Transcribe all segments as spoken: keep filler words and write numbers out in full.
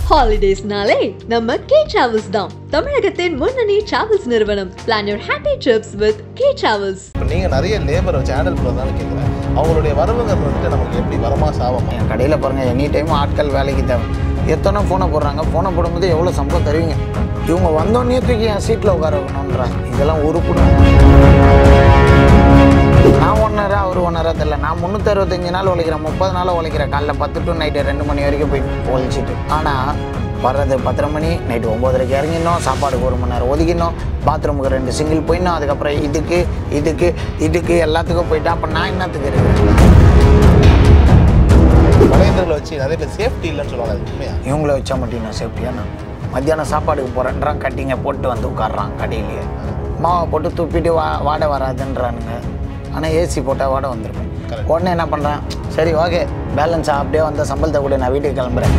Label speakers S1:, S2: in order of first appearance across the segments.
S1: Holidays nale, namma K Travels dam. தமிழகத்தின் முன்னணி travels நிறுவனம். Plan your happy trips with K Travels.
S2: இப்போ நீங்க நிறைய லேபர் சேனல் ப்ரோ தான் கேக்குறேன். அவங்களுடைய வரவுங்க வந்து நமக்கு எப்படி வரமா சாவமா?
S3: என் கடையில பாருங்க எனி டைம் ஆட்கள் வேலைக்கு தேவை. எத்தனை ஃபோனை போடுறாங்க, ஃபோனை போடும்போது எவ்வளோ சம்பளம் தருவீங்க? இவங்க வந்தோடனே தூக்கி என் சீட்டில் உட்கார வைக்கணுன்றாங்க. இதெல்லாம் உறுப்புணும். நான் ஒன்றரை அவர் ஒன்றரை தெரியல. நான் முந்நூற்றி அறுபத்தஞ்சு நாள் உழைக்கிறேன், முப்பது நாள் உழைக்கிறேன். காலைல பத்து டு நைட்டு ரெண்டு மணி வரைக்கும் போய் ஒழிச்சிட்டு. ஆனால் வர்றது பத்தரை மணி, நைட்டு ஒம்போதரைக்கு இறங்கிடணும், சாப்பாடுக்கு ஒரு மணி நேரம் ஒதுக்கிடணும், பாத்ரூமுக்கு ரெண்டு சிங்கிள் போயிடணும், அதுக்கப்புறம் இதுக்கு இதுக்கு இதுக்கு எல்லாத்துக்கும் போயிட்டா அப்போ நான் என்னத்துக்கு இருக்கேன்?
S2: மலையந்தர்களை வச்சு நிறைய பேர் சேஃப்டி இல்லைன்னு சொல்லுவாங்க, அது உண்மையா?
S3: இவங்கள வச்சா மட்டும் நான் சேஃப்டியாக நான் மத்தியானம் சாப்பாடுக்கு போகிறேன்றான், கட்டிங்க போட்டு வந்து உட்காடுறான் கடையிலேயே. மாவை போட்டு துப்பிட்டு வா வாடை வராதுன்றானுங்க. ஆனால் ஏசி போட்டால் வாடை வந்துருக்கும். உடனே என்ன பண்ணுறான், சரி ஓகே பேலன்ஸாக அப்படியே வந்த சம்பளத்தை கூட நான் வீட்டுக்கு கிளம்புறேன்.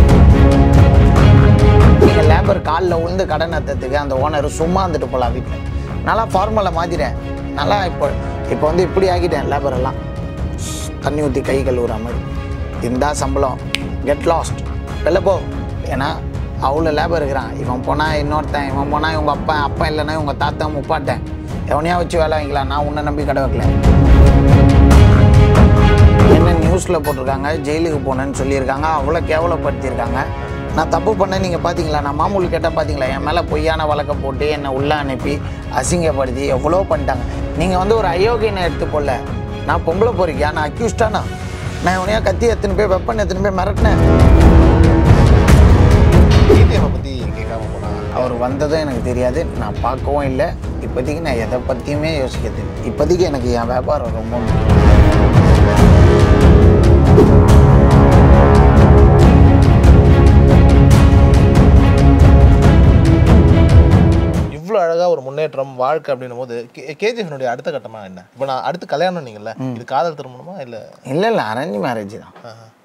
S3: நீங்கள் லேபர் காலில் உளுந்து கடன் நத்தத்துக்கு அந்த ஓனர் சும்மா வந்துட்டு போகலாம் வீட்டில். நல்லா ஃபார்மலை மாற்றிட்டேன். நல்லா இப்போ இப்போ வந்து இப்படி ஆக்கிட்டேன். லேபரெல்லாம் தண்ணி ஊற்றி கை கழுவுற மாதிரி. இருந்தா சம்பளம் கெட் லாஸ்ட் வெளில போ. ஏன்னா அவ்வளோ லேபர் இருக்கிறான். இவன் போனால் இன்னொருத்தன், இவன் போனால் இவங்க அப்பா, அப்பா இல்லைன்னா இவங்க தாத்தா முப்பாட்டேன், எவனையா வச்சு வேலை வாங்கிக்கலாம். நான் உன்னை நம்பி கடை வைக்கல. என்ன நியூஸில் போட்டிருக்காங்க, ஜெயிலுக்கு போனேன்னு சொல்லியிருக்காங்க, அவ்வளோ கேவலப்படுத்தியிருக்காங்க. நான் தப்பு பண்ணேன் நீங்கள் பார்த்தீங்களா? நான் மாமூல் கேட்டால் பார்த்தீங்களா? என் மேலே பொய்யான வழக்கை போட்டு என்னை உள்ளே அனுப்பி அசிங்கப்படுத்தி எவ்வளோ பண்ணிட்டாங்க. நீங்கள் வந்து ஒரு அயோக்கியனை எடுத்து போடல. நான் பொம்பளை போறிக்கா, நான் அக்யூஸ்டானா? நான் இவனையா கத்தி எத்தனை போய் வெப்பன் எத்தனை போய் மிரட்டினேன்.
S2: பற்றி கேட்காம போனால்
S3: அவர் வந்ததும் எனக்கு தெரியாது, நான் பார்க்கவும் இல்லை. இப்போதைக்கு நான் எதை பற்றியுமே யோசிக்கிறது. இப்போதைக்கு எனக்கு என் வியாபாரம் ரொம்ப
S2: இவ்வளோ அழகாக ஒரு முன்னேற்றம் வாழ்க்கை அப்படின்னும் போது கேஜிஎஃப்னுடைய அடுத்த கட்டமாக என்ன? இப்போ நான் அடுத்து கல்யாணம் நீங்கள்ல, இது காதல் திருமணமா இல்லை?
S3: இல்லை இல்லை அரேஞ்ச் மேரேஜ் தான்.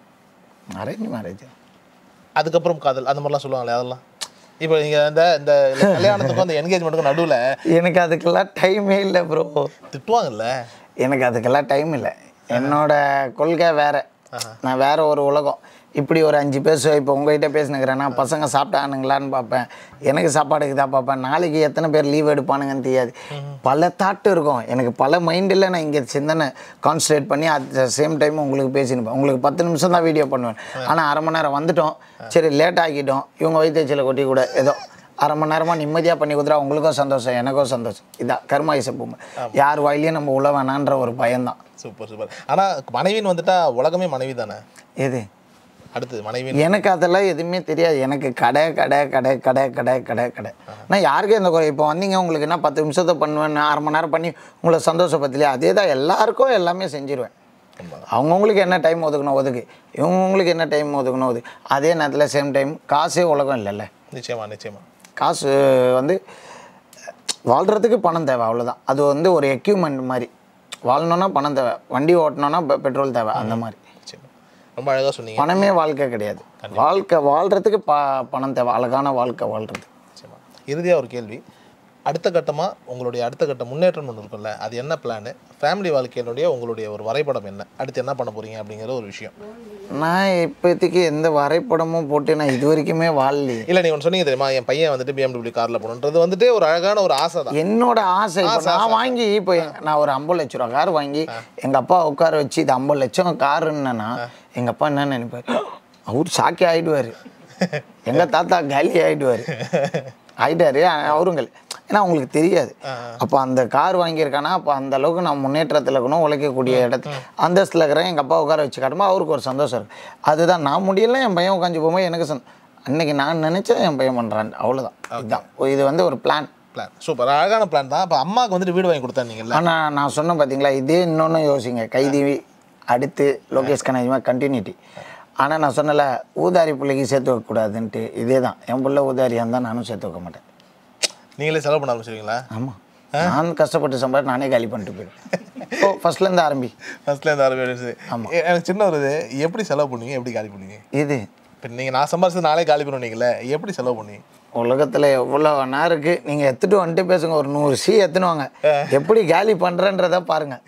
S3: Arrange marriage.
S2: அதுக்கப்புறம் காதல் அந்த மாதிரிலாம் சொல்லுவாங்களே, அதெல்லாம் இப்போ நீங்கள் இந்த இந்த கல்யாணத்துக்கும் அந்த என்கேஜ்மெண்ட்டுக்கும் நடுவில்
S3: எனக்கு அதுக்கெல்லாம் டைமே இல்லை ப்ரோ.
S2: திட்டுவாங்கல்ல?
S3: எனக்கு அதுக்கெல்லாம் டைம் இல்லை. என்னோட கொள்கை வேறு. நான் வேறு ஒரு உலகம். இப்படி ஒரு அஞ்சு பேசுவேன். இப்போ உங்கள்கிட்ட பேசினுக்கிறேன்னா பசங்க சாப்பிட்டானுங்களான்னு பார்ப்பேன், எனக்கு சாப்பாடுக்கு தான் பார்ப்பேன். நாளைக்கு எத்தனை பேர் லீவ் எடுப்பானுங்கன்னு தெரியாது. பல தாட்டு இருக்கும் எனக்கு, பல மைண்டில் நான் இங்கே சிந்தனை கான்சன்ட்ரேட் பண்ணி அட் த சேம் டைம் உங்களுக்கு பேசினுப்பேன். உங்களுக்கு பத்து நிமிஷம் தான் வீடியோ பண்ணுவேன். ஆனால் அரை மணி நேரம் வந்துட்டோம், சரி லேட் ஆகிட்டோம், இவங்க வயிற்றுச்சில் கொட்டி கூட ஏதோ அரை மணி நேரமாக நிம்மதியாக பண்ணி கொடுத்துறா. உங்களுக்கும் சந்தோஷம், எனக்கும் சந்தோஷம். இதான் கர்மாயிச பூமை. யார் வாயிலையும் நம்ம உள்ள வேணான்ற ஒரு பயம்தான்.
S2: Super super. ஆனால் மனைவின்னு வந்துட்டா உலகமே மனைவி தானே?
S3: எது
S2: அடுத்து மனைவி?
S3: எனக்கு அதெல்லாம் எதுவுமே தெரியாது. எனக்கு கடை கடை கடை கடை கடை கடை கடை. நான் யாருக்கே இந்த இப்போ வந்தீங்க உங்களுக்கு என்ன பத்து நிமிஷத்தை பண்ணுவேன், அரை மணி நேரம் பண்ணி உங்களை சந்தோஷப்பத்திலையா? அதே தான் எல்லாருக்கும் எல்லாமே செஞ்சிருவேன். அவங்கவுங்களுக்கு என்ன டைம் ஒதுக்கணும் ஒதுக்கு, இவங்கவுங்களுக்கு என்ன டைம் ஒதுக்கணும் ஒதுக்கு. அதே நேரத்தில் சேம் டைம் காசே உலகம் இல்லைல்ல.
S2: நிச்சயமா நிச்சயமா.
S3: காசு வந்து வாழ்கிறதுக்கு பணம் தேவை, அவ்வளோதான். அது வந்து ஒரு எக்யூப்மெண்ட் மாதிரி. வாழணுன்னா பணம் தேவை, வண்டி ஓட்டணுன்னா பெட்ரோல் தேவை, அந்த மாதிரி.
S2: ரொம்ப அழகாக சொன்னீங்க.
S3: பணமே வாழ்க்கை கிடையாது. வாழ்க்கை வாழ்கிறதுக்கு ப பணம் தேவை, அழகான வாழ்க்கை வாழ்கிறது.
S2: இறுதியாக ஒரு கேள்வி, அடுத்த கட்டமாக உங்களுடைய அடுத்த கட்ட முன்னேற்றம் ஒன்று இருக்கும்ல, அது என்ன பிளானு? ஃபேமிலி வாழ்க்கையினுடைய உங்களுடைய ஒரு வரைபடம் என்ன? அடுத்து என்ன பண்ண போகிறீங்க அப்படிங்கிற ஒரு விஷயம். நான்
S3: இப்போதைக்கு எந்த வரைபடமும் போட்டு நான் இது வரைக்குமே வாழலையே.
S2: இல்லை, நீங்கள் ஒன்று சொன்னீங்க தெரியுமா, என் பையன் வந்துட்டு பிஎம்டபிள்யூ காரில் போகணுன்றது வந்துட்டு ஒரு அழகான ஒரு ஆசை தான்.
S3: என்னோட ஆசை. நான் வாங்கி இப்போ நான் ஒரு ஐம்பது லட்ச ரூபா கார் வாங்கி எங்கள் அப்பா உட்கார வச்சு இது ஐம்பது லட்சம் காருன்னா எங்கள் அப்பா என்ன நினைப்பார்? அவர் சாக்கி ஆகிடுவார். எங்கள் தாத்தா காலி ஆகிடுவார். ஆகிட்டாரு அவருங்கள். ஏன்னா அவங்களுக்கு தெரியாது. அப்போ அந்த கார் வாங்கியிருக்கானா அப்போ அந்த அளவுக்கு நான் முன்னேற்றத்தில் இருக்கணும், உழைக்கக்கூடிய இடத்துல அந்தஸ்தில் இருக்கிறேன். எங்கள் அப்பா உட்கார வச்சு காட்டும்போது அவருக்கு ஒரு சந்தோஷம் இருக்குது. அதுதான் நான் முடியல, என் பையன் உட்காந்து போகும்போது எனக்கு சந் அன்றைக்கி நான் நினச்சேன் என் பையன் பண்ணுறான், அவ்வளோதான். இதுதான் இது வந்து ஒரு பிளான்.
S2: பிளான் சூப்பர், அழகான பிளான் தான். இப்போ அம்மாவுக்கு வந்துட்டு வீடு வாங்கி கொடுத்தாங்க.
S3: ஆனால் நான் சொன்னேன் பார்த்தீங்களா, இதே இன்னொன்று யோசிங்க. கைதி அடுத்து லோகேஷ் கனகமாக கண்டினியூட்டி. ஆனால் நான் சொன்னல ஊதாரி பிள்ளைக்கு சேர்த்து வைக்கக்கூடாதுன்ட்டு, இதே தான். என் பிள்ளை ஊதாரியாக இருந்தால் நானும் சேர்த்து வைக்க மாட்டேன்.
S2: நீங்களே செலவு பண்ண ஆரம்பிச்சிருவீங்களா?
S3: ஆமாம், நான் கஷ்டப்பட்டு சம்பாதி நானே காலி பண்ணிட்டு போயிடுவேன். ஓ ஃபஸ்ட்லேருந்து ஆரம்பி
S2: ஃபஸ்ட்லேருந்து ஆரம்பி. ஆமாம், எனக்கு சின்ன ஒரு இது, எப்படி செலவு பண்ணுவீங்க, எப்படி காலி பண்ணுவீங்க? இது இப்போ நீங்கள் நான் சம்பாதிச்சது நாளே காலி பண்ணுவீங்களே, எப்படி செலவு பண்ணுவீங்க?
S3: உலகத்தில் எவ்வளோ வேணா இருக்குது, நீங்கள் எடுத்துகிட்டு வந்துட்டு பேசுங்க. ஒரு நூறு சி எடுத்துன்னு வாங்க, எப்படி காலி பண்ணுறேன்றதை பாருங்கள்.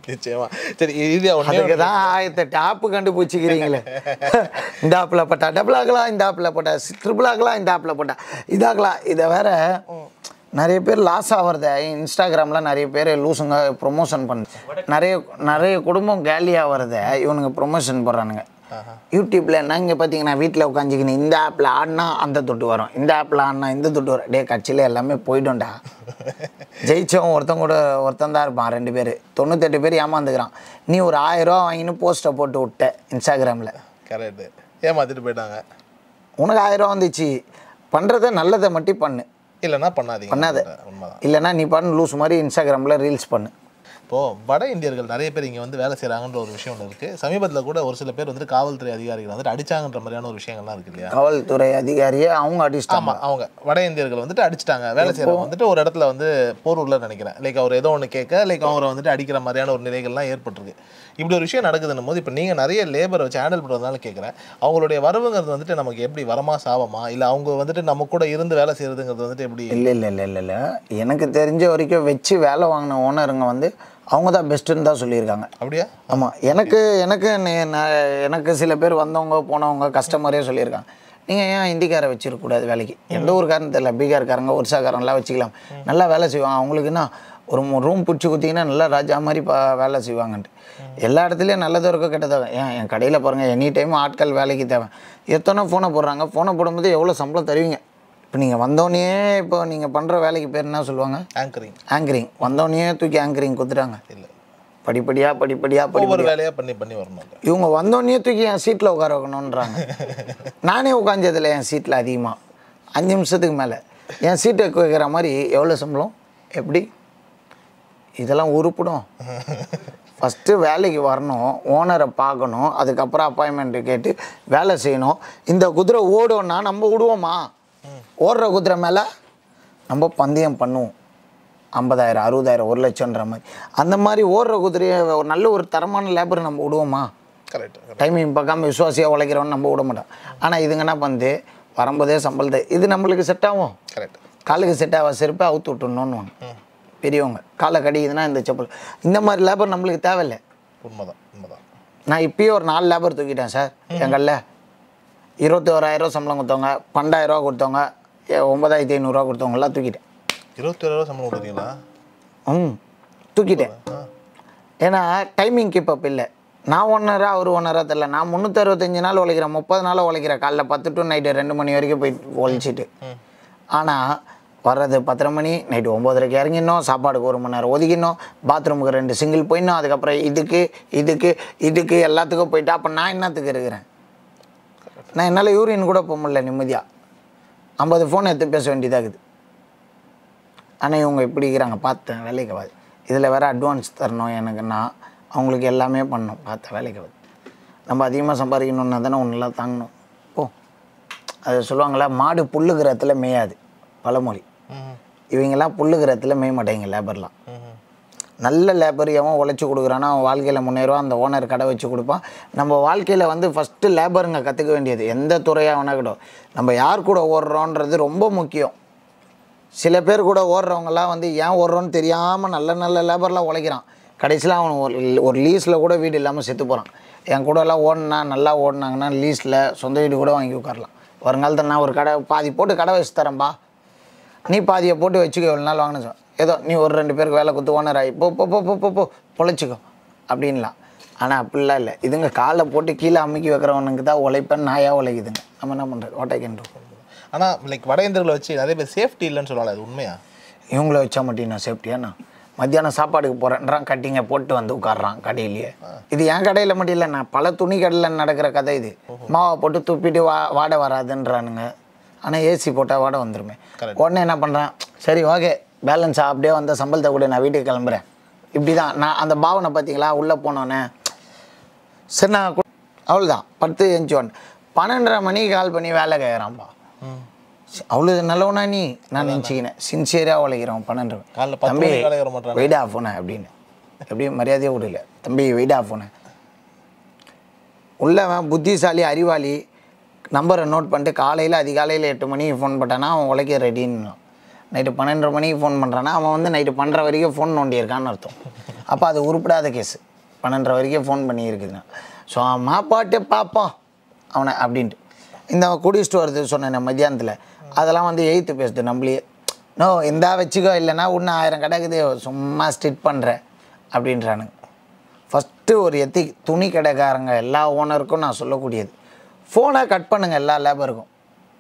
S2: நிச்சயமா. சரி இது
S3: அதுக்கு தான் ஆயிரத்தெட்டு ஆப்பு கண்டுபிடிச்சிக்கிறீங்களே. இந்த ஆப்பில் போட்டா டபுள் ஆகலாம், இந்த ஆப்பில் போட்டா ட்ரிபிள் ஆகலாம், இந்த ஆப்பில் போட்டா இதாகலாம். இதை வேற நிறைய பேர் லாஸ் ஆகிறத இன்ஸ்டாகிராமில் நிறைய பேர் லூஸுங்க ப்ரொமோஷன் பண்ணு, நிறைய நிறைய குடும்பம் கேலி ஆகிறத இவனுங்க ப்ரொமோஷன் போடுறானுங்க. யூடியூப்பில் என்ன இங்கே பார்த்தீங்கன்னா வீட்டில் உட்காந்துக்கின்னு இந்த ஆப்பில் ஆடினா அந்த தொட்டு வரும், இந்த ஆப்பில் ஆடினா இந்த தொட்டு வரும். டே கட்சியில் எல்லாமே போய்ட்டோம்டா. ஜெயிச்சவன் ஒருத்தன் கூட ஒருத்தன் தான் இருப்பான், ரெண்டு பேர் தொண்ணூத்தெட்டு பேர் ஏமாந்துக்கிறான். நீ ஒரு ஆயிரம் ரூபா வாங்கின்னு போஸ்ட்டை போட்டு விட்ட இன்ஸ்டாகிராமில்.
S2: கரெக்டு, ஏமாற்றிட்டு போயிட்டாங்க.
S3: உனக்கு ஆயிரம் ரூபா வந்துச்சு, பண்ணுறத நல்லதை மட்டும் பண்ணு,
S2: இல்லைன்னா பண்ணாதீங்க.
S3: பண்ணாத இல்லைன்னா நீ பண்ணு லூஸ் மாதிரி இன்ஸ்டாகிராமில் ரீல்ஸ் பண்ணு.
S2: இப்போது வட இந்தியர்கள் நிறைய பேர் இங்கே வந்து வேலை செய்கிறாங்கன்ற ஒரு விஷயம் ஒன்று இருக்குது. சமீபத்தில் கூட ஒரு சில பேர் வந்துட்டு காவல்துறை அதிகாரிகள் வந்துட்டு அடிச்சாங்கன்ற மாதிரியான ஒரு விஷயங்கள்லாம் இருக்குது இல்லையா?
S3: காவல்துறை அதிகாரியை அவங்க அடிச்சிட்டாங்க.
S2: ஆமாம், அவங்க வட இந்தியர்கள் வந்துட்டு அடிச்சிட்டாங்க. வேலை செய்கிறவங்க வந்துட்டு ஒரு இடத்துல வந்து போரூரில் நினைக்கிறேன், லைக் அவர் ஏதோ ஒன்று கேட்க லைக் அவரை வந்துட்டு அடிக்கிற மாதிரியான ஒரு நிலைகள்லாம் ஏற்பட்டிருக்கு. இப்படி ஒரு விஷயம் நடக்குதுன்னும் போது இப்போ நீங்கள் நிறைய லேபரை வச்சு ஹேண்டில் பண்ணுறதுனால கேட்குறேன், அவங்களுடைய வரவுங்கிறது வந்துட்டு நமக்கு எப்படி வரமா சாபமா, இல்லை அவங்க வந்துட்டு நம்ம கூட இருந்து வேலை செய்கிறதுங்கிறது வந்துட்டு எப்படி?
S3: இல்லை இல்லை இல்லை இல்லை இல்லை எனக்கு தெரிஞ்ச வரைக்கும் வச்சு வேலை வாங்கின ஓனருங்க வந்து அவங்க தான் பெஸ்ட்டுன்னு தான் சொல்லியிருக்காங்க.
S2: அப்படியா?
S3: ஆமாம். எனக்கு எனக்கு எனக்கு சில பேர் வந்தவங்க போனவங்க கஸ்டமரே சொல்லியிருக்காங்க, நீங்கள் ஏன் ஹிந்திக்காரை வச்சிருக்கக்கூடாது வேலைக்கு, எந்த ஊருக்காரன்னு தெரியல, பீகார்காரங்க ஒரிசாக்காரங்களாம் வச்சுக்கலாம், நல்லா வேலை செய்வாங்க, அவங்களுக்குன்னா ஒரு ரூம் பிடிச்சி கொடுத்தீங்கன்னா நல்லா ராஜா மாதிரி பா வேலை செய்வாங்கன்ட்டு. எல்லா இடத்துலையும் நல்லதும் இருக்கும் கெட்டதாக. ஏன் என் கடையில் பாருங்கள், எனி டைம் ஆட்கள் வேலைக்கு தேவை. எத்தனை ஃபோனை போடுறாங்க, ஃபோனை போடும்போது எவ்வளோ சம்பளம் தருவீங்க? இப்போ நீங்கள் வந்தோடனே இப்போ நீங்கள் பண்ணுற வேலைக்கு பேர் என்ன சொல்லுவாங்க?
S2: ஆங்கரிங்.
S3: ஆங்கரிங். வந்தோடனே தூக்கி ஆங்கரிங் கொடுத்துட்டாங்க.
S2: இல்லை,
S3: படிப்படியாக படிப்படியாக படி
S2: ஒரு வேலையாக பண்ணி பண்ணி வரணும்.
S3: இவங்க வந்தோடனே தூக்கி என் சீட்டில் உட்கார வைக்கணுன்றாங்க. நானே உட்காந்ததில்லை என் சீட்டில் அதிகமாக அஞ்சு நிமிஷத்துக்கு மேலே. என் சீட்டை வைக்கிற மாதிரி எவ்வளோ சம்பளம் எப்படி? இதெல்லாம் உருப்பிடும். ஃபஸ்ட்டு வேலைக்கு வரணும், ஓனரை பார்க்கணும், அதுக்கப்புறம் அப்பாயின்மெண்ட்டு கேட்டு வேலை செய்யணும். இந்த குதிரை ஓடும்னா நம்ம விடுவோமா? ஓடுற குதிரை மேலே நம்ம பந்தயம் பண்ணுவோம், ஐம்பதாயிரம் அறுபதாயிரம் ஒரு லட்சம்ன்ற மாதிரி. அந்த மாதிரி ஓடுற குதிரையை ஒரு நல்ல ஒரு தரமான லேபர் நம்ம விடுவோமா?
S2: கரெக்ட்.
S3: டைமிங் பார்க்காம விசுவாசியாக உழைக்கிறவன் நம்ம விட மாட்டோம். ஆனால் இதுங்க என்ன பண்ணுது, வரும்போதே சம்பளத்தை இது நம்மளுக்கு செட் ஆகும்.
S2: கரெக்ட்.
S3: காலுக்கு செட் ஆக செருப்பை அவுத்து விட்டுணுன்னு பெரியவங்க காலை கடிக்குதுன்னா இந்த செப்பல். இந்த மாதிரி லேபர் நம்மளுக்கு தேவையில்லை.
S2: உண்மைதான் உண்மைதான். நான்
S3: இப்போயே ஒரு நாலு லேபர் தூக்கிட்டேன் சார். எங்களில் இருபத்தி ஓராயிரம் சம்பளம் கொடுத்தவங்க, பன்னெண்டாயிரரூவா கொடுத்தவங்க, ஒன்பதாயிரத்தி ஐநூறுரூவா கொடுத்தவங்களாம் தூக்கிட்டேன்.
S2: இருபத்தி ஓராயிரம் சம்பளம் கொடுத்தீங்களா?
S3: ம் தூக்கிட்டேன். ஏன்னா டைமிங் கீப் அப் இல்லை. நான் ஒன்றரை அவர் ஒன்றரை தெரில. நான் முந்நூற்றி அறுபத்தஞ்சு நாள் உழைக்கிறேன், முப்பது நாள் உழைக்கிறேன், காலைல பத்து டு நைட்டு ரெண்டு மணி வரைக்கும் போய் உழைச்சிட்டு. ஆனால் வர்றது பத்தரை மணி, நைட்டு ஒம்போதரைக்கு இறங்கிடணும், சாப்பாடுக்கு ஒரு மணி நேரம் ஒதுக்கிடணும், பாத்ரூமுக்கு ரெண்டு சிங்கிள் போயிடணும், அதுக்கப்புறம் இதுக்கு இதுக்கு இதுக்கு எல்லாத்துக்கும் போயிட்டு அப்போ நான் என்னத்துக்கு இருக்கிறேன்? நான் என்னால் யூரின் கூட போக முடியல நிம்மதியாக. ஐம்பது ஃபோன் எடுத்து பேச வேண்டியதாகுது. ஆனால் இவங்க இப்படி இருக்கிறாங்க, பார்த்தேன் வேலைக்கு ஆகாது. இதில் வேறு அட்வான்ஸ் தரணும் எனக்குன்னா, அவங்களுக்கு எல்லாமே பண்ணணும், பார்த்த வேலைக்கு ஆகாது. நம்ம அதிகமாக சம்பாதிக்கணுன்னா தானே ஒன்றெல்லாம் தாங்கணும். ஓ அது சொல்லுவாங்களா, மாடு புல்லுக்கிறத்துல மேயாது பழமொழி. இவங்கெல்லாம் புல்லுக்கிறத்துல மேய மாட்டேங்க லேபர்லாம். நல்ல லேபர் எவன் உழைச்சி கொடுக்குறான்னா அவன் வாழ்க்கையில் முன்னேறுவான், அந்த ஓனர் கடை வச்சு கொடுப்பான். நம்ம வாழ்க்கையில் வந்து ஃபஸ்ட்டு லேபருங்க கற்றுக்க வேண்டியது, எந்த துறையாக வேணாக்கட்டும், நம்ம யார் கூட ஓடுறோன்றது ரொம்ப முக்கியம். சில பேர் கூட ஓடுறவங்கலாம் வந்து ஏன் ஓடுறோன்னு தெரியாமல் நல்ல நல்ல லேபர்லாம் உழைக்கிறான். கடைசியில் அவன் ஒரு ஒரு லீஸில் கூட வீடு இல்லாமல் செத்து போகிறான். என் கூடலாம் ஓடினா நல்லா ஓடினாங்கன்னா லீஸில் சொந்த வீடு கூட வாங்கி உட்காரலாம். வருங்காலத்தில் நான் ஒரு கடை பாதி போட்டு கடை வச்சு தரேன்பா, நீ பாதியை போட்டு வச்சுக்கோ, எவ்வளோ நாள் வாங்கினு ஏதோ நீ ஒரு ரெண்டு பேருக்கு வேலை கொடுத்து ஓனர் ஆகி போ போ போ போ போ போ பொழைச்சிக்கோ அப்படின்லாம். ஆனால் அப்படிலாம் இல்லை. இதுங்க காலை போட்டு கீழே அமுக்கி வைக்கிறவனுக்கு தான் உழைப்பேன், நாயாக உழைக்குதுங்க. நம்ம என்ன பண்ணுறது, ஓட்டைக்கின்றோம்.
S2: ஆனால் லைக் வட இந்தியர்களை வச்சு நிறைய பேர் சேஃப்டி இல்லைன்னு சொல்லலாம், அது உண்மையா?
S3: இவங்கள வச்சா மட்டும் நான் சேஃப்டியாண்ணா? மத்தியானம் சாப்பாடுக்கு போகிறேன்றான், கட்டிங்க போட்டு வந்து உட்காடுறான் கடையிலேயே. இது என் கடையில் மட்டும் இல்லை, நான் பல துணி கடையில் நடக்கிற கதை இது. மாவை போட்டு துப்பிட்டு வா வாடை வராதுன்றானுங்க. ஆனால் ஏசி போட்டால் வாடை வந்துடுமே. உடனே என்ன பண்ணுறான், சரி ஓகே பேலன்ஸாக அப்படியே வந்த சம்பளத்தை கூட நான் வீட்டுக்கு கிளம்புறேன். இப்படி தான் நான் அந்த பாவனை பார்த்தீங்களா, உள்ளே போனோன்னே சரி நான் அவ்வளோதான் பத்து எஞ்சி ஒன் பன்னெண்டரை மணிக்கு கால் பண்ணி வேலை கேட்குறான்ப்பா. அவ்வளோ நல்லவனா நீ? நான் நினச்சிக்கினேன் சின்சியராக உழைக்கிறோம். பன்னெண்டு தம்பி வெயிட் ஆஃப் போனேன் அப்படின்னு எப்படியும் மரியாதையே விடல. தம்பி வெயிட் ஆஃப் போனேன். உள்ளவன் புத்திசாலி அறிவாளி நம்பரை நோட் பண்ணிட்டு காலையில் அதிகாலையில் எட்டு மணிக்கு ஃபோன் பண்ணிட்டானா அவன் உழைக்க ரெடின்னு. நைட்டு பன்னெண்டரை மணிக்கு ஃபோன் பண்ணுறான்னா அவன் வந்து நைட்டு பன்னெண்டரை வரைக்கும் ஃபோன் நோண்டியிருக்கான்னு அர்த்தம். அப்போ அது உருப்படாத கேஸு. பன்னெண்டரை வரைக்கும் ஃபோன் பண்ணியிருக்குதுண்ணா. ஸோ அம்மா பாட்டு பார்ப்போம் அவனை அப்படின்ட்டு. இந்த குடிச்சிட்டு வருது சொன்னேன் மத்தியானத்தில், அதெல்லாம் வந்து எயித்து பேசுது நம்மளையே. நோ இந்தா வச்சுக்கோ, இல்லைன்னா இன்னும் ஆயிரம் கிடக்குது சும்மா ஸ்டிட் பண்ணுறேன் அப்படின்றானுங்க. ஃபஸ்ட்டு ஒரு எத்தி துணி கடைக்காரங்க எல்லா ஓனருக்கும் நான் சொல்லக்கூடியது, ஃபோனை கட் பண்ணுங்கள் எல்லா லேபருக்கும்.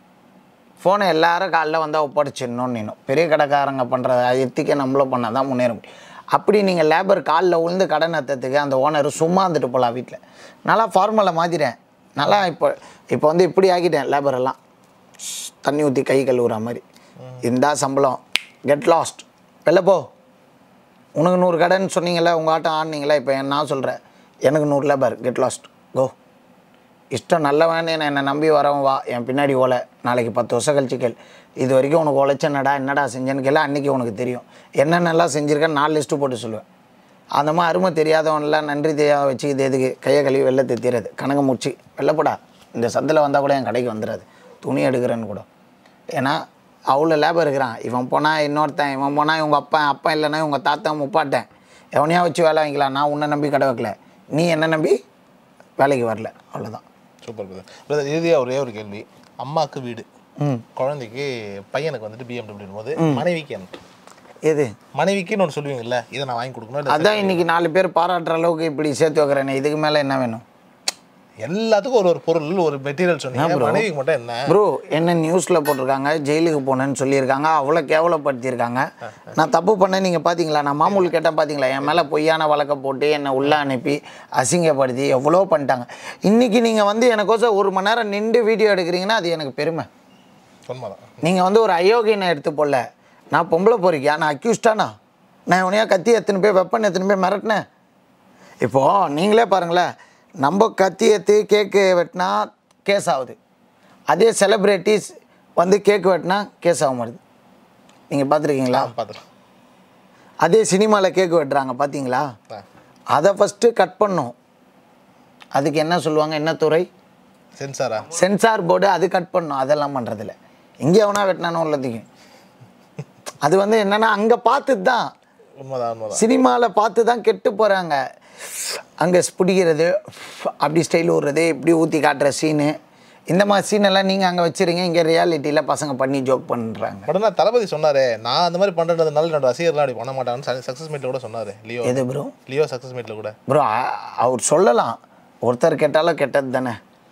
S3: ஃபோனை எல்லாரும் காலைல வந்தால் ஒப்படைச்சிடணும்னு நீனும் பெரிய கடைக்காரங்க பண்ணுற எத்திக்கே நம்மளும் பண்ணால் தான் முன்னேற முடியும். அப்படி நீங்கள் லேபர் காலில் உழுந்து கடன் நத்தத்துக்கு அந்த ஓனர் சும்மா வந்துட்டு போகலாம் வீட்டில். நல்லா ஃபார்மலை மாற்றிட்டேன், நல்லா இப்போ இப்போ வந்து இப்படி ஆக்கிட்டேன். லேபர் எல்லாம் தண்ணி ஊற்றி கை கழுவுற மாதிரி, இந்தா சம்பளம், கெட் லாஸ்ட், வெளில போ. உனக்கு நூறு கடைன்னு சொன்னீங்களே, உங்கள் ஆட்டம் ஆடினீங்களே, இப்போ நான் சொல்கிறேன் எனக்கு நூறு லேபர், கெட் லாஸ்ட், கோ. இஷ்டம் நல்லவனே என்னை நம்பி வரவன் வா, என் பின்னாடி ஓலை, நாளைக்கு பத்து வருஷம் கழிச்சு கேள், இது வரைக்கும் உனக்கு உழைச்சனடா என்னடா செஞ்சேன்னு கேள்வி, அன்றைக்கி உனக்கு தெரியும் என்னென்னலாம் செஞ்சுருக்கேன் நாலு லிஸ்ட்டு போட்டு சொல்லுவேன். அந்த மாதிரி அருமை தெரியாதவன்லாம் நன்றி தெரியாத வச்சுக்கிது எதுக்கு, கையை கழுவி வெளில தெரியாது, கணக்கு முடிச்சு வெளிலப்படா, இந்த சந்தில் வந்தால் கூட என் கடைக்கு வந்துடாது, துணி எடுக்கிறேன்னு கூட. ஏன்னா அவ்வளோ லேபர் இருக்கிறான். இவன் போனால் இன்னொருத்தன், இவன் போனால் இவங்க அப்பா, அப்பா இல்லைன்னா இவங்க தாத்தா முப்பாட்டேன், எவனையா வச்சு வேலை வாங்கிக்கலாம். நான் உன்னை நம்பி கடை வைக்கல, நீ என்ன நம்பி வேலைக்கு வரல, அவ்வளோதான்.
S2: Super brother. இறுதியாக ஒரே ஒரு கேள்வி, அம்மாவுக்கு வீடு, குழந்தைக்கு பையனுக்கு வந்துட்டு பிஎம்டபிள்யூ போது மனைவிக்கு என்ன
S3: எது
S2: மனைவிக்குன்னு ஒன்று சொல்லுவீங்கல்ல, இதை நான் வாங்கி கொடுக்கணும்.
S3: அதான் இன்றைக்கி நாலு பேர் பாராட்டுற அளவுக்கு இப்படி சேர்த்து வைக்கிறேனே, இதுக்கு மேலே என்ன வேணும்?
S2: எல்லாத்துக்கும் ஒரு ஒரு பொருள், ஒரு மெட்டீரியல் சொன்னீங்க, மனைவிக்கு மட்டும் என்ன
S3: ப்ரோ? என்ன நியூஸில் போட்டிருக்காங்க, ஜெயிலுக்கு போனேன்னு சொல்லியிருக்காங்க, அவ்வளோ கேவலப்படுத்தியிருக்காங்க. நான் தப்பு பண்ணேன் நீங்கள் பார்த்தீங்களா? நான் மாமூல் கேட்டால் பார்த்தீங்களா? என் மேலே பொய்யான வழக்கை போட்டு என்னை உள்ளே அனுப்பி அசிங்கப்படுத்தி எவ்வளோ பண்ணிட்டாங்க. இன்றைக்கி நீங்கள் வந்து எனக்கோசம் ஒரு மணி நேரம் நின்று வீடியோ எடுக்கிறீங்கன்னா அது எனக்கு பெருமை. நீங்கள் வந்து ஒரு அயோக்கியனை எடுத்து போடல, நான் பொம்பளை போறிக்கியா, நான் அக்யூஸ்டானா, நான் உனையா கத்தி எத்தனை போய் வெப்பன் எத்தனை போய் மிரட்டினேன். இப்போது நீங்களே பாருங்களேன், நம்ம கத்தி எடுத்து கேக்கு வெட்டினா கேஸ் ஆகுது, அதே செலிப்ரிட்டிஸ் வந்து கேக்கு வெட்டினா கேஸ் ஆக மாட்டுது. நீங்கள் பார்த்துருக்கீங்களா?
S2: பார்த்துருக்கோம்.
S3: அதே சினிமாவில் கேக்கு வெட்டுறாங்க பார்த்தீங்களா? அதை ஃபஸ்ட்டு கட் பண்ணும். அதுக்கு என்ன சொல்லுவாங்க, என்ன துறை?
S2: சென்சாரா? Censor
S3: board. அது கட் பண்ணும். அதெல்லாம் பண்ணுறதில்ல. இங்கே எவனா வெட்டினானோ உள்ளதுக்கு அது வந்து என்னென்னா அங்கே பார்த்துட்டு தான், சினிமாவில் பார்த்து தான் கெட்டு போகிறாங்க. அங்கே பிடிக்கிறது, அப்படி ஸ்டைல் விடுறது, இப்படி ஊற்றி காட்டுற சீனு, இந்த மாதிரி சீனெல்லாம் நீங்கள் அங்கே வச்சுருங்க. இங்கே ரியாலிட்டியில் பசங்க பண்ணி ஜோக் பண்ணுறாங்க.
S2: உடனே தளபதி சொன்னார், நான் அந்த மாதிரி பண்ணுறதுனால என்னோட ரசிகர்லாம் அப்படி பண்ண மாட்டாங்கன்னு சக்ஸஸ் மீட்டில் கூட சொன்னார். லியோ
S3: எது ப்ரோ?
S2: லியோ சக்ஸஸ் மீட்டில் கூட
S3: ப்ரோ அவர் சொல்லலாம், ஒருத்தர் கேட்டாலும் கெட்டது தானே.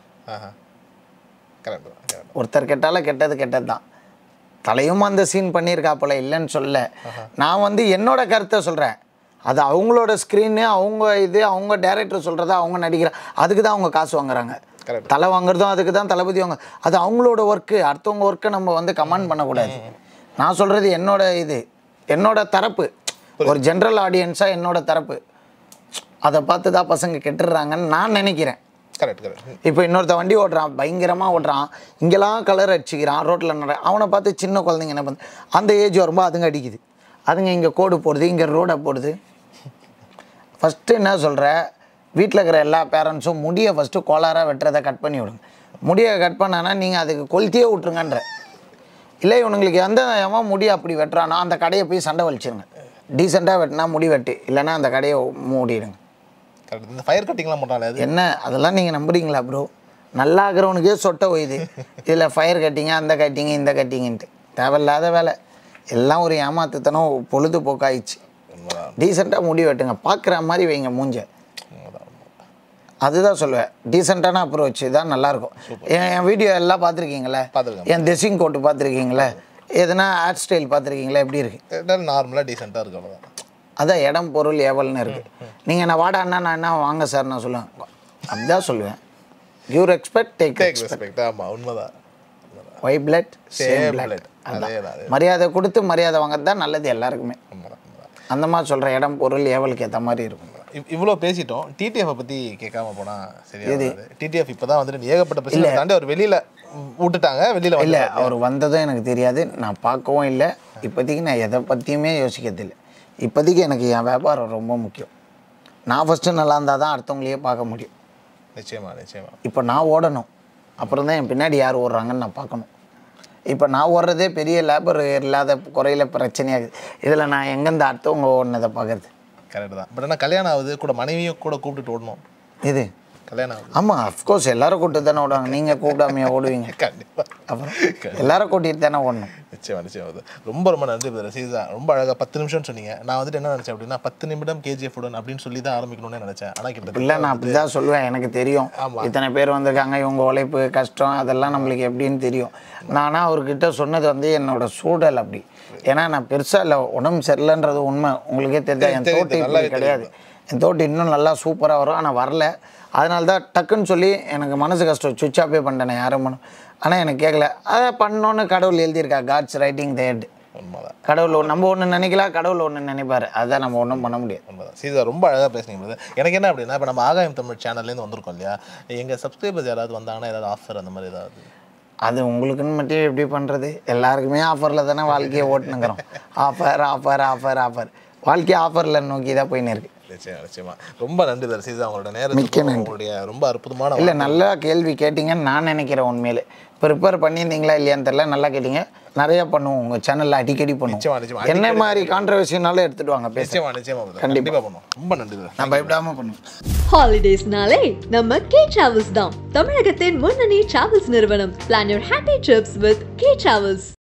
S3: ஒருத்தர் கேட்டாலும் கெட்டது கெட்டது தான். தலையும் அந்த சீன் பண்ணியிருக்காப்புல, இல்லைன்னு சொல்ல. நான் வந்து என்னோட கருத்தை சொல்கிறேன். அது அவங்களோட ஸ்க்ரீனு, அவங்க இது, அவங்க டேரக்டர் சொல்கிறத அவங்க நடிக்கிற, அதுக்கு தான் அவங்க காசு வாங்குறாங்க. தலை வாங்குறதும் அதுக்கு தான், தளபதி வாங்க, அது அவங்களோட ஒர்க்கு. அடுத்தவங்க ஒர்க்கை நம்ம வந்து கமெண்ட் பண்ணக்கூடாது. நான் சொல்கிறது என்னோட இது, என்னோட தரப்பு, ஒரு ஜென்ரல் ஆடியன்ஸாக என்னோட தரப்பு. அதை பார்த்து தான் பசங்க கெட்டுடுறாங்கன்னு நான் நினைக்கிறேன்.
S2: Correct correct.
S3: இப்போ இன்னொருத்த வண்டி ஓட்டுறான், பயங்கரமாக ஓட்டுறான், இங்கெல்லாம் கலர் அடிச்சுக்கிறான், ரோட்டில் நட, அவனை பார்த்து சின்ன குழந்தைங்க என்ன பண்ணுது, அந்த ஏஜ் வரும்போது அதுங்க அடிக்குது, அதுங்க இங்கே கோடு போடுது, இங்கே ரோடை போடுது. ஃபஸ்ட்டு என்ன சொல்கிற, வீட்டில் இருக்கிற எல்லா பேரண்ட்ஸும் முடியை ஃபஸ்ட்டு கோளாராக வெட்டுறதை கட் பண்ணி விடுங்க. முடியை கட் பண்ணானா நீங்கள் அதுக்கு கொளுத்தியே விட்ருங்கன்ற. இல்லை இவனுங்களுக்கு எந்த எவன் முடி அப்படி வெட்டுறானோ அந்த கடையை போய் சண்டை வலிச்சிருங்க. டீசெண்டாக வெட்டினா முடி வெட்டு, இல்லைன்னா அந்த கடையை மூடிடுங்க.
S2: இந்த ஃபயர் கட்டிங்லாம் போட்டாலே அது
S3: என்ன, அதெல்லாம் நீங்கள் நம்புறீங்களா ப்ரோ? நல்லா இருக்கிறவனுக்கே சொட்டை ஒய்யுது, இதில் ஃபயர் கட்டிங்க, அந்த கட்டிங்க, இந்த கட்டிங்கன்ட்டு தேவையில்லாத வேலை. எல்லாம் ஒரு ஏமாத்துத்தனம், பொழுதுபோக்காயிடுச்சு. டீசெண்டாக முடி வெட்டுங்க, பார்க்குற மாதிரி வைங்க மூஞ்ச. அதுதான் சொல்லுவேன், டீசெண்டான அப்ரோச் தான் நல்லாயிருக்கும். என் என் வீடியோ எல்லாம் பார்த்துருக்கீங்களே, என் ட்ரெஸ்ஸிங் கோட்டு பார்த்துருக்கீங்களே, எதுனா ஹேர் ஸ்டைல் பார்த்துருக்கீங்களா, எப்படி இருக்குது?
S2: நார்மலாக டீசெண்டாக இருக்கு, அவ்வளோதான்.
S3: அதான் இடம் பொருள் ஏவல்னு இருக்குது. நீங்கள் நான் வாடான்னா நான் என்ன வாங்க சார் நான் சொல்லுவேன், அப்படிதான் சொல்லுவேன். Give respect, take respect.
S2: ஆமாம், உண்மைதான்.
S3: Why blood same blood. மரியாதை கொடுத்து மரியாதை வாங்கிறது தான் நல்லது எல்லாருக்குமே. அந்த மாதிரி சொல்கிற இடம் பொருள் ஏவலுக்கு ஏற்ற மாதிரி இருக்கும்.
S2: இவ்வளோ பேசிட்டோம், டிடிஎஃப் பற்றி கேட்காம போனால் சரியா? டிடிஎஃப் இப்போ தான் வந்துட்டு ஏகப்பட்ட பிரச்சனை தாண்டி அவர் வெளியில் விட்டுட்டாங்க, வெளியில்
S3: இல்லை அவர் வந்ததும் எனக்கு தெரியாது, நான் பார்க்கவும் இல்லை. இப்போதைக்கு நான் எதை பற்றியுமே யோசிக்கிறதில்லை. இப்போதைக்கு எனக்கு என் வியாபாரம் ரொம்ப முக்கியம். நான் ஃபஸ்ட்டு நல்லா இருந்தால் தான் அடுத்தவங்களையே பார்க்க முடியும்.
S2: நிச்சயமாக நிச்சயமாக.
S3: இப்போ நான் ஓடணும், அப்புறம் தான் என் பின்னாடி யார் ஓடுறாங்கன்னு நான் பார்க்கணும். இப்போ நான் ஓடுறதே பெரிய லேபர் இல்லாத குறையில பிரச்சனையாகுது. இதில் நான் எங்கேருந்து அடுத்தவங்க ஓடினதை பார்க்குறது.
S2: கரெக்ட் தான். பட் ஆனால் கல்யாணம் ஆகுது கூட மனைவியும் கூட கூப்பிட்டுட்டு ஓடணும்.
S3: இது
S2: கல்யாணம் ஆகுது.
S3: ஆமாம், அஃப்கோர்ஸ் எல்லாரும் கூப்பிட்டு தானே ஓடுவாங்க. நீங்கள் கூப்பிடாமையா ஓடுவீங்க?
S2: கண்டிப்பாக.
S3: அப்புறம் எல்லாரும் கூட்டிகிட்டு தானே ஓடணும்.
S2: நிச்சயமா நிச்சயமா. ரொம்ப ரொம்ப நன்றி பிரதர். சீதா ரொம்ப அழகாக பத்து நிமிஷம்னு சொன்னீங்க. நான் வந்துட்டு என்ன நினச்சேன் அப்படின்னா பத்து நிமிடம் கேஜிஎஃப் உடன் அப்படின்னு சொல்லி தான் ஆரம்பிக்கணும்னு நினச்சேன். ஆனால் கிட்ட
S3: இல்லை, நான் அப்படி தான் சொல்லுவேன். எனக்கு தெரியும் இத்தனை பேர் வந்திருக்காங்க, இவங்க உழைப்பு கஷ்டம் அதெல்லாம் நம்மளுக்கு எப்படின்னு தெரியும். நானாக அவர்கிட்ட சொன்னது வந்து என்னோட சூழல் அப்படி. ஏன்னா நான் பெருசாக இல்லை, உடம்பு சரியில்லைன்றது உண்மை. உங்களுக்கே தெரிஞ்சா என் தோட்டி இப்படி கிடையாது. என் தோட்டி இன்னும் நல்லா சூப்பராக வரும், ஆனால் வரல. அதனால தான் டக்குன்னு சொல்லி எனக்கு மனசு கஷ்டம் சுவிட்ச் ஆஃபே பண்ணிட்டேன் யாரும் பண்ணும். ஆனால் எனக்கு கேட்கல. அதை பண்ணோன்னு கடவுள் எழுதியிருக்கா, காட்ஸ் ரைட்டிங் த ஹெட். கடவுள் நம்ம ஒன்று நினைக்கலாம், கடவுள் ஒன்று நினைப்பாரு. அதான் நம்ம ஒன்றும் பண்ண முடியாது.
S2: உண்மைதான். சீதா ரொம்ப அழகாக பேசுனீங்க. எனக்கு என்ன அப்படின்னா இப்போ நம்ம ஆகாயம் தமிழ் சேனல்லேருந்து வந்திருக்கோம் இல்லையா, எங்கள் சப்ஸ்கிரைபர்ஸ் யாராவது வந்தாங்கன்னா ஏதாவது ஆஃபர் அந்த மாதிரி ஏதாவது?
S3: அது உங்களுக்குன்னு மட்டும் எப்படி பண்ணுறது? எல்லாருக்குமே ஆஃபரில் தானே வாழ்க்கையை ஓட்டுனுங்கிறோம். ஆஃபர் ஆஃபர் ஆஃபர் ஆஃபர் வாழ்க்கையை ஆஃபரில் நோக்கி தான் போயின்னு இருக்கு.
S2: நிச்சயமா நிச்சயமா. ரொம்ப நன்றி தரிசிதா, உங்களோட நேரத்துக்கு உங்களுடைய ரொம்ப அற்புதமான.
S3: இல்லை, நல்லா கேள்வி கேட்டிங்கன்னு நான் நினைக்கிறேன். உண்மையிலே ப்ரிப்பேர் பண்ணியிருந்தீங்களா இல்லையான்னு தெரியல. நல்லா கேட்டீங்க. நிறையா பண்ணுவோம் உங்கள் சேனலில், அடிக்கடி பண்ணுவோம். என்ன மாதிரி கான்ட்ரவர்சினாலும் எடுத்துட்டு வாங்க பேச.
S2: நிச்சயமா நிச்சயமா
S3: கண்டிப்பாக
S2: பண்ணுவோம். ரொம்ப நன்றி.
S3: நான் பயப்படாமல் பண்ணுவோம்.
S1: ஹாலிடேஸ்னாலே நம்ம கே டிராவல்ஸ் தான் தமிழகத்தின் முன்னணி டிராவல்ஸ் நிறுவனம். Plan your happy trips with K travels.